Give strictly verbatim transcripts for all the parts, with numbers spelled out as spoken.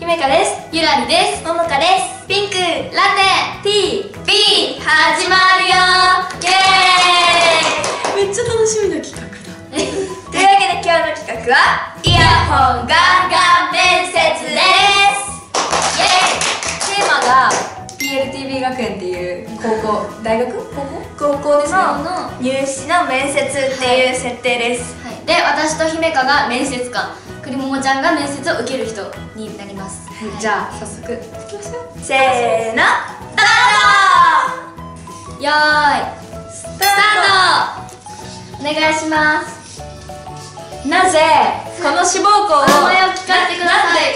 めかです。 ゆらりです。 ももかです。 ピンク、ラテ、 T、 B、始まるよー。イエめっちゃ楽しみな企画だ。 というわけで今日の企画はーイイヤホンガンガン面接です。イエテーマが ピーエルティービー 学園っていう高校、大学高校高校ですね。 の入試の面接っていう設定です。 ーイ。で、私と姫香が面接官、くりももちゃんが面接を受ける人になります。 はい、じゃあ早速いきましょう。 せーの、スターよーい、スタート。お願いします。 なぜこの志望校を名前を聞かせてください。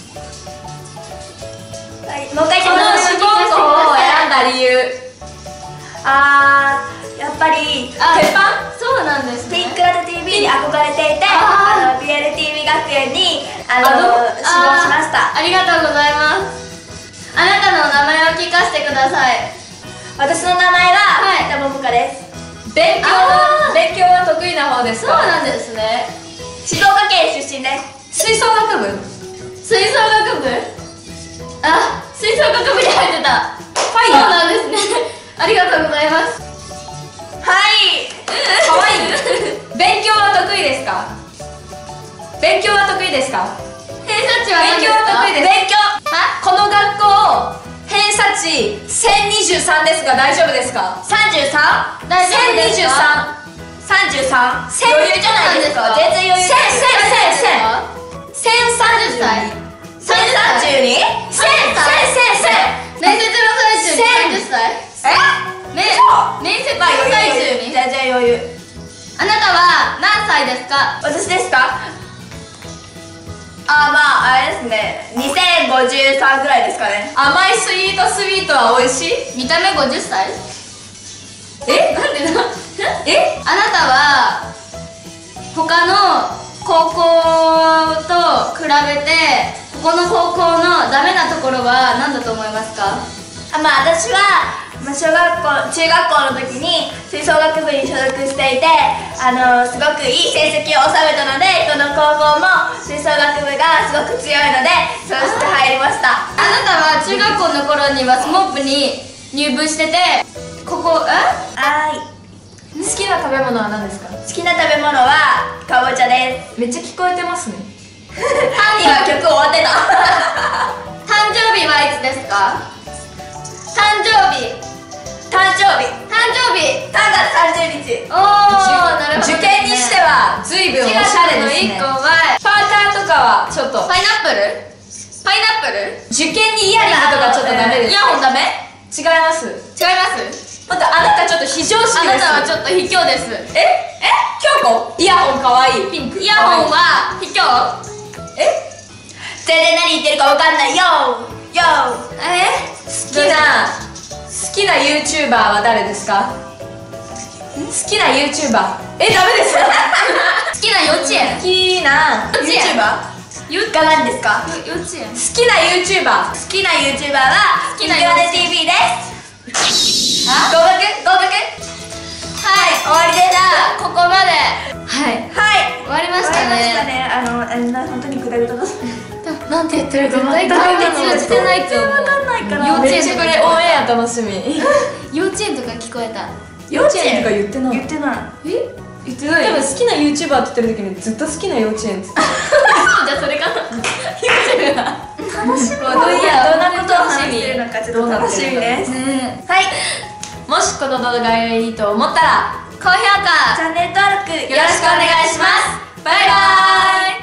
ト。はい、もう一回この志望校を選んだ理由。 あー、やっぱりあ、 鉄板？ そうなんですね。 ピンクラテ ティーブイ に憧れていて、 あーあの ピーエルティービー 学園にあのあの志望しました。 ありがとうございます。あなたの名前を聞かせてください。 私の名前ははい北桃香です。 勉強あー勉強は得意な方ですか？ そうなんですね。 静岡県出身です。 吹奏楽部？ 吹奏楽部？あ、吹奏楽部に入ってた。 ファイヤー？ そうなんですね。ありがとうございます。 はい。 かわいい。勉強は得意ですか？勉強は得意ですか？ 偏差値は何勉強ですか？ は得意です。 勉強。は？ この学校偏差値せんにじゅうさんですが大丈夫ですか？ 三十三？ 大丈夫ですか？ 三十三？ 千余裕じゃないですか。全然余裕。 千千千千千三十歳千三十二？ 千千千面接の最中にさんじゅっさい？ え？ め面接のまあ余最裕。 中に？ 全然余裕。 あなたは何歳ですか？ 私ですか？あー、まああれですね。二千五十三ぐらいですかね。 甘いスイートスイートは美味しい？ 見た目ごじゅっさい？ え？ なんでなえ？ あなたは他の高校と比べてここの高校のダメなところは何だと思いますか？ あ、まあ私は、まあ、小学校中学校の時に吹奏楽部に所属していて、あのすごくいい成績を収めたので、この高校も吹奏楽部がすごく強いのでそうして入りました。 あなたは中学校の頃にはスモップに入部してて、ここえはい。 好きな食べ物は何ですか？ 好きな食べ物はかぼちゃです。 めっちゃ聞こえてますね。 今曲終わってた。 誕生日はいつですか？誕生日誕生日誕生日さんがつさんじゅうにち。 おー、なるほどですね。 受験にしては随分おしゃれですね。 いっこ前。 パーカーとかはちょっとパイナップルパイナップル受験にイヤリングとかちょっとダメです。 イヤホンダメ？ 違います。 違いますまたあなたちょっと非常識です。 あなたはちょっと卑怯です。 ええ京子イヤホンかわいいピンク。 イヤホンは卑怯？ え全然何言ってるかわかんないよーよー。 え好きな好きな YouTuber は誰ですか？好きな YouTuber えダメです。 好きな幼稚園好きな YouTuber が何ですか？ 幼稚園好きな YouTuber 好きな YouTuber は好きなピンクラテ ティーブイ です。 あ合格合格。 はい、 終わりです。 じゃあここまではいはい。 終わりまし終わりましたたね。 ね。あのあんな本当にグダグダだ。 なんて言ってるか絶対解決してないと思う。 わかんないから。 幼稚園めっちゃこれオンエア楽しみ。 幼稚園とか聞こえた。 幼稚園とか言ってない。 言ってない。 え言ってない。多分好きな YouTuber って言ってる時にずっと好きな幼稚園って言ってじゃあそれかな。 楽しみ。 どういやどんなことを話してるのかちょっと楽しみです。 ねはい。 もしこの動画がいいと思ったら高評価チャンネル登録よろしくお願いします。バイバーイ。